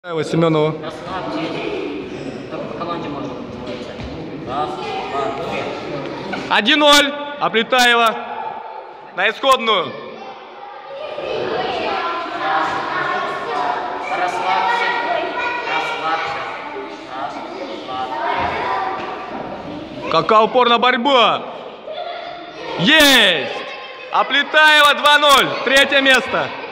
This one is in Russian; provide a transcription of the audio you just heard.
Семенову. По команде можно. Раз, два, три. 1-0. Аплетаева. На исходную. Расслабься. Расслабься. Раз, два, три. Какая упорная борьба. Есть. Аплетаева 2-0. Третье место.